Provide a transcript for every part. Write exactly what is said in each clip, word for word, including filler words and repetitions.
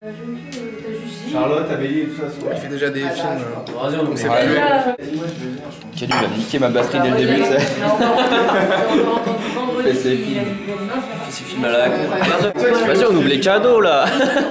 Charlotte, Amélie et tout ça. Il fait déjà des films. Vas-y, on sait plus. Quel il a niqué ma batterie dès le début, tu sais. Fait ses films. Fait ses films à la con. Vas-y, on ouvre les cadeaux là.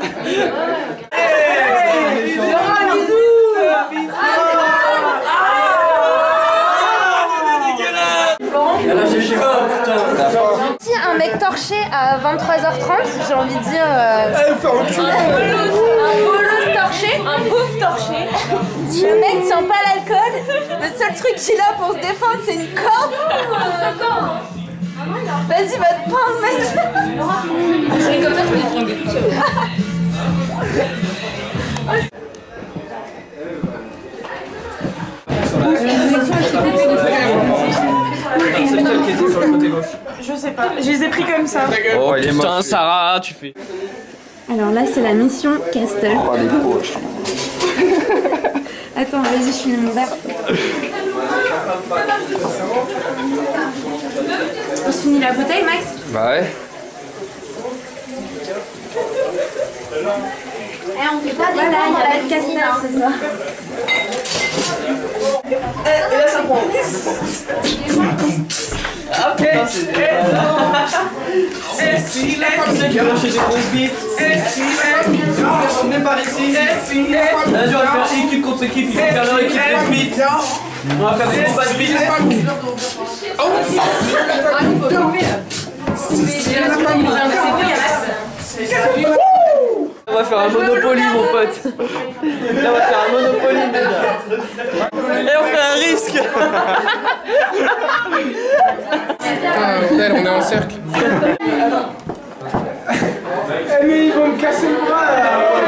Si un mec torché à vingt-trois heures trente, j'ai envie de dire. Euh... Elle fait un cul. Un bolos torché, un bouffe torché. Le mec tient pas l'alcool. Le seul truc qu'il a pour se défendre, c'est une corde. Vas-y, va te pendre, mec. C'est comme ça qu'on est tringué tout seul. C'est lequel qui était sur le côté gauche? Je sais pas, je les ai pris comme ça. Oh putain, Sarah, tu fais. Alors là, c'est la mission Castle. Oh, des poches. Attends, vas-y, je finis mon verre. On se finit la bouteille, Max? Bah ouais. Eh, on fait pas des voilà, il y a pas de casse-nerf ce soir. Et là, ça prend. Ok. Et si la femme de cœur chez des grosses bites. Et si on est par ici. Et si là, on va faire équipe contre équipe. Ils vont faire leur équipe de bites. On va faire des combats de bites. On va faire un Monopoly, mon pote. Là, on va faire un Monopoly déjà. Et on fait un risque. Putain, bordel, on est en cercle. Eh mais ils vont me casser le bras là.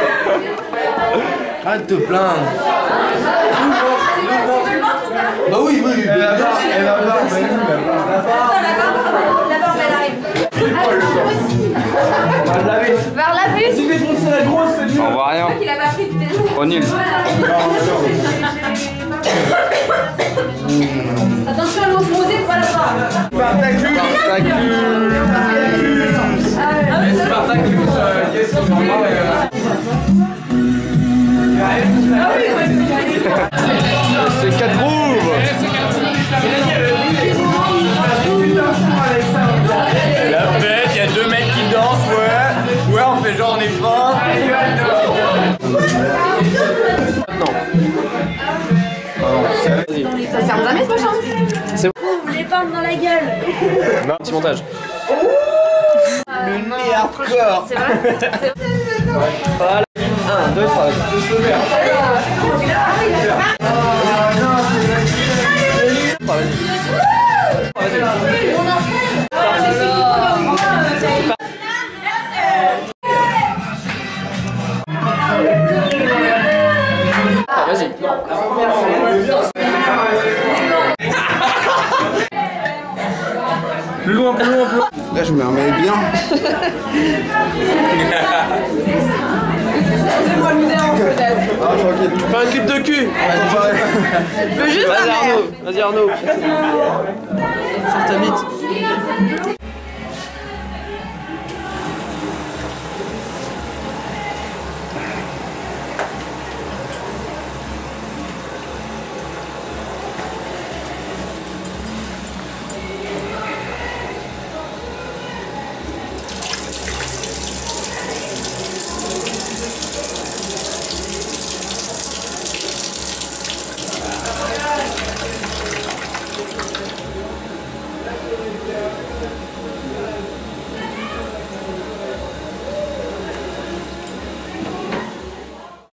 Arrête de te plaindre. Bah oui, oui. Elle va voir, elle va voir. Attends, la barbe, la barbe, elle arrive. On va le laver. Vers la vue. Si tu c'est la grosse, c'est dur. On voit rien. Il a pas pris de téléphone. Oh nul. Attention à l'eau posée, faut pas la voir. Spartacus. Spartacus. Spartacus. C'est quatre grooves. La fête, il y a deux mecs qui dansent, ouais. Ouais, on fait genre on est fort. Non. Ça ferme jamais ce machin. C'est bon. Vous les peindre dans la gueule. Non, petit montage. Le nez hardcore. C'est vrai. Voilà. un, deux, trois. Juste le verre. Vas-y. Plus loin, plus loin, plus loin. Là, je me remets bien. Laissez-moi le dérange peut-être. Ah, tranquille. Fais un clip de cul. Je veux juste Vas-y la Arnaud. Vas-y Arnaud. Sors ta bite.